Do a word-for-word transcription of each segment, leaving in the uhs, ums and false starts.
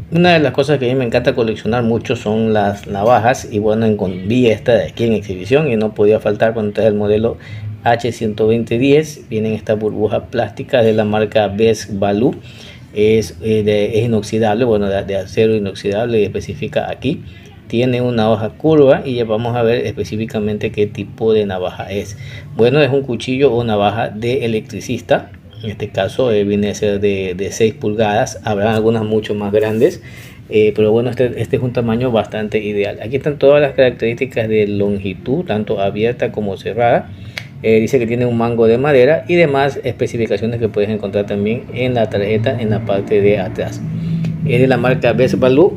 Una de las cosas que a mí me encanta coleccionar mucho son las navajas y bueno, vi esta de aquí en exhibición y no podía faltar cuando trae el modelo H ciento veinte diez. Vienen estas burbujas plásticas de la marca Best Value. Es, eh, de, es inoxidable, bueno, de, de acero inoxidable, y especifica aquí. Tiene una hoja curva y ya vamos a ver específicamente qué tipo de navaja es. Bueno, es un cuchillo o navaja de electricista. En este caso eh, viene a ser de, de seis pulgadas, habrá algunas mucho más grandes, eh, pero bueno, este, este es un tamaño bastante ideal. Aquí están todas las características de longitud, tanto abierta como cerrada. Eh, dice que tiene un mango de madera y demás especificaciones que puedes encontrar también en la tarjeta en la parte de atrás. Es de la marca Best Value.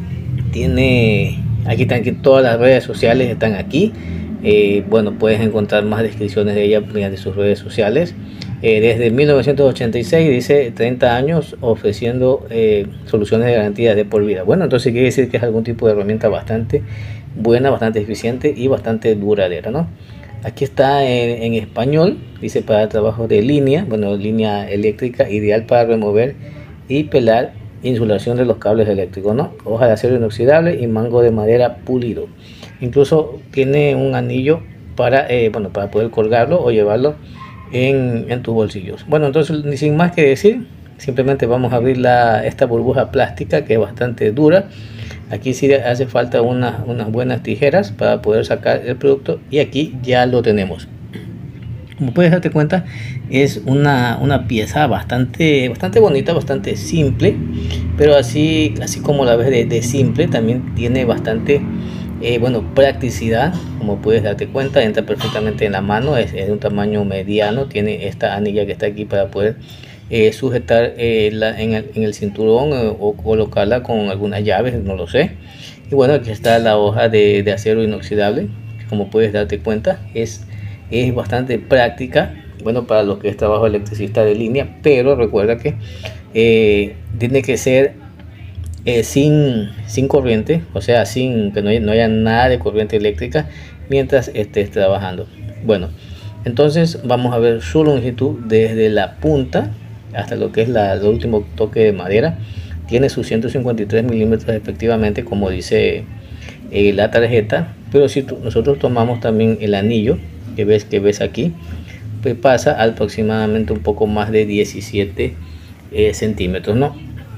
Tiene, aquí están aquí todas las redes sociales, están aquí. Eh, bueno, puedes encontrar más descripciones de ella mediante sus redes sociales. Eh, desde mil novecientos ochenta y seis, dice, treinta años ofreciendo eh, soluciones de garantía de por vida. Bueno, entonces quiere decir que es algún tipo de herramienta bastante buena, bastante eficiente y bastante duradera, ¿no? Aquí está en, en español, dice para trabajo de línea, bueno, línea eléctrica, ideal para remover y pelar insulación de los cables eléctricos, ¿no? Hoja de acero inoxidable y mango de madera pulido. Incluso tiene un anillo para, eh, bueno, para poder colgarlo o llevarlo en, en tus bolsillos. Bueno, entonces sin más que decir, simplemente vamos a abrir la, esta burbuja plástica que es bastante dura. Aquí sí hace falta una, unas buenas tijeras para poder sacar el producto y aquí ya lo tenemos. Como puedes darte cuenta, es una, una pieza bastante, bastante bonita, bastante simple, pero así, así como la ves de, de simple, también tiene bastante eh, bueno, practicidad. Como puedes darte cuenta, entra perfectamente en la mano, es, es de un tamaño mediano, tiene esta anilla que está aquí para poder eh, sujetar eh, la, en, el, en el cinturón eh, o colocarla con algunas llaves, no lo sé. Y bueno, aquí está la hoja de, de acero inoxidable, como puedes darte cuenta, es es bastante práctica, bueno, para lo que es trabajo electricista de línea, pero recuerda que eh, tiene que ser eh, sin, sin corriente, o sea, sin que no haya, no haya nada de corriente eléctrica mientras estés trabajando. Bueno, entonces vamos a ver su longitud desde la punta hasta lo que es la, el último toque de madera. Tiene sus ciento cincuenta y tres milímetros efectivamente, como dice eh, la tarjeta, pero si nosotros tomamos también el anillo que ves que ves aquí, pues pasa aproximadamente un poco más de diecisiete eh, centímetros, ¿no?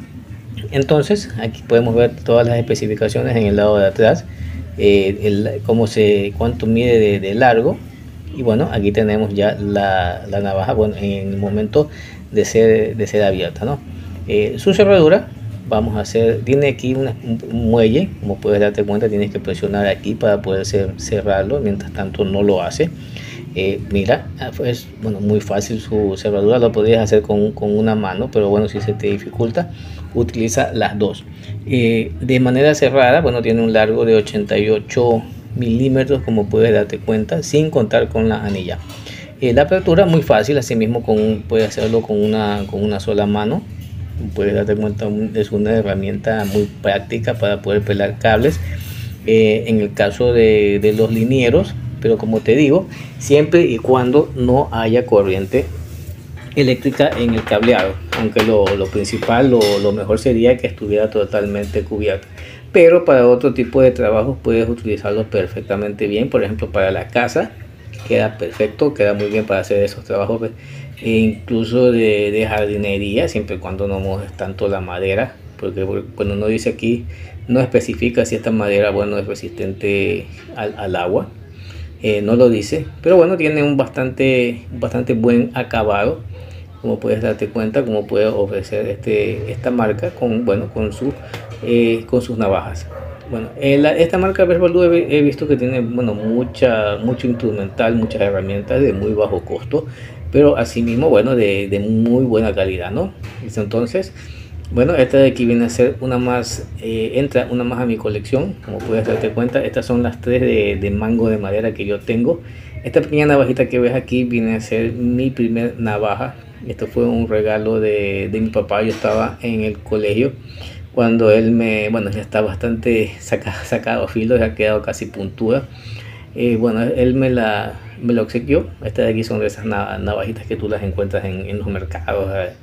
Entonces aquí podemos ver todas las especificaciones en el lado de atrás, eh, el, cómo se, cuánto mide de, de largo. Y bueno, aquí tenemos ya la, la navaja, bueno, en el momento de ser, de ser abierta, ¿no? Eh, su cerradura, vamos a hacer, tiene aquí una, un muelle, como puedes darte cuenta, tienes que presionar aquí para poder cerrarlo, mientras tanto no lo hace. Eh, mira, es bueno, muy fácil su cerradura, lo podrías hacer con, con una mano, pero bueno, si se te dificulta, utiliza las dos. Eh, de manera cerrada, bueno, tiene un largo de ochenta y ocho milímetros, como puedes darte cuenta, sin contar con la anilla. Eh, la apertura muy fácil, así mismo con, puedes hacerlo con una, con una sola mano. Puedes darte cuenta, es una herramienta muy práctica para poder pelar cables, eh, en el caso de, de los linieros, pero como te digo, siempre y cuando no haya corriente eléctrica en el cableado, aunque lo, lo principal, lo, lo mejor sería que estuviera totalmente cubierto. Pero para otro tipo de trabajos puedes utilizarlo perfectamente bien, por ejemplo para la casa, queda perfecto, queda muy bien para hacer esos trabajos, e incluso de, de jardinería, siempre y cuando no mojes tanto la madera, porque cuando uno dice aquí, no especifica si esta madera, bueno, es resistente al, al agua. Eh, no lo dice, pero bueno, tiene un bastante, bastante buen acabado, como puedes darte cuenta, como puede ofrecer este, esta marca con, bueno, con, su, eh, con sus navajas. Bueno, en la, esta marca Best Value he, he visto que tiene, bueno, mucha, mucho instrumental, muchas herramientas de muy bajo costo, pero asimismo, bueno, de, de muy buena calidad, ¿no? Entonces, bueno, esta de aquí viene a ser una más, eh, entra una más a mi colección, como puedes darte cuenta. Estas son las tres de, de mango de madera que yo tengo. Esta pequeña navajita que ves aquí viene a ser mi primer navaja. Esto fue un regalo de, de mi papá. Yo estaba en el colegio cuando él me, bueno, ya está bastante saca, sacado filo, ya ha quedado casi puntuda. Eh, bueno, él me la, me la obsequió. Estas de aquí son de esas navajitas que tú las encuentras en, en los mercados, eh,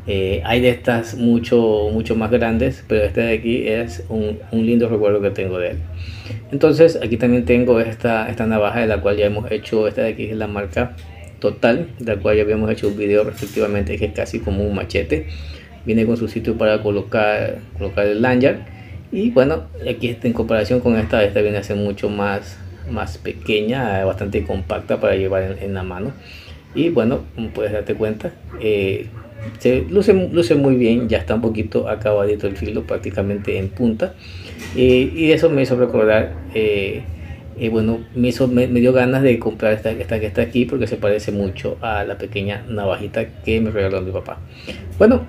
Eh, hay de estas mucho, mucho más grandes, pero este de aquí es un, un lindo recuerdo que tengo de él. Entonces aquí también tengo esta, esta navaja de la cual ya hemos hecho. Esta de aquí es la marca Total, de la cual ya habíamos hecho un video respectivamente, que es casi como un machete. Viene con su sitio para colocar, colocar el lanyard. Y bueno, aquí en comparación con esta, esta viene a ser mucho más, más pequeña, bastante compacta para llevar en, en la mano. Y bueno, como puedes darte cuenta, eh, se luce, luce muy bien. Ya está un poquito acabadito el filo, prácticamente en punta. Eh, y eso me hizo recordar, eh, eh, bueno, me, hizo, me, me dio ganas de comprar esta, esta que está aquí, porque se parece mucho a la pequeña navajita que me regaló mi papá. Bueno,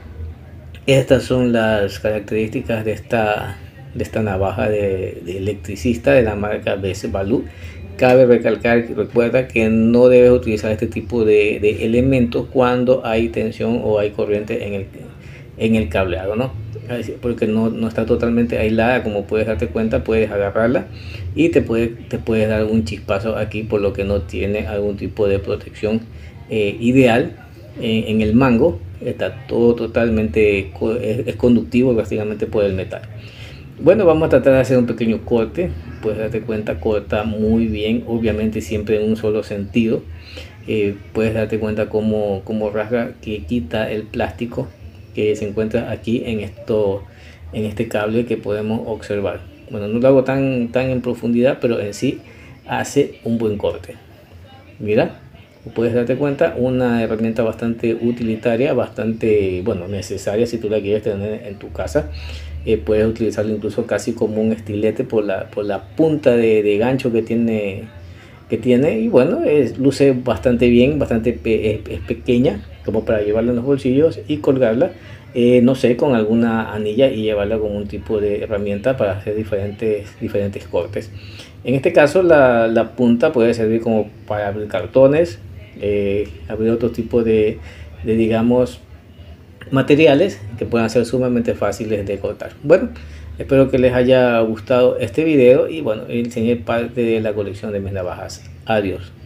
estas son las características de esta, de esta navaja de, de electricista de la marca Best Value. Cabe recalcar, recuerda que no debes utilizar este tipo de, de elementos cuando hay tensión o hay corriente en el, en el cableado, ¿no? Porque no, no está totalmente aislada. Como puedes darte cuenta, puedes agarrarla y te puede, te puede dar un chispazo aquí, por lo que no tiene algún tipo de protección eh, ideal eh, en el mango. Está todo totalmente, es, es conductivo prácticamente por el metal. Bueno, vamos a tratar de hacer un pequeño corte. Puedes darte cuenta, corta muy bien, obviamente siempre en un solo sentido. Eh, puedes darte cuenta cómo, cómo rasga, que quita el plástico que se encuentra aquí en esto, en este cable que podemos observar. Bueno, no lo hago tan, tan en profundidad, pero en sí hace un buen corte. Mira, puedes darte cuenta, una herramienta bastante utilitaria, bastante, bueno, necesaria si tú la quieres tener en tu casa. Eh, puedes utilizarlo incluso casi como un estilete por la, por la punta de, de gancho que tiene, que tiene y bueno, es, luce bastante bien, bastante pe, es, es pequeña como para llevarla en los bolsillos y colgarla, eh, no sé, con alguna anilla y llevarla como un tipo de herramienta para hacer diferentes, diferentes cortes. En este caso la, la punta puede servir como para abrir cartones, eh, abrir otro tipo de, de digamos, materiales que puedan ser sumamente fáciles de cortar. Bueno, espero que les haya gustado este video y bueno, enseñé parte de la colección de mis navajas. Adiós.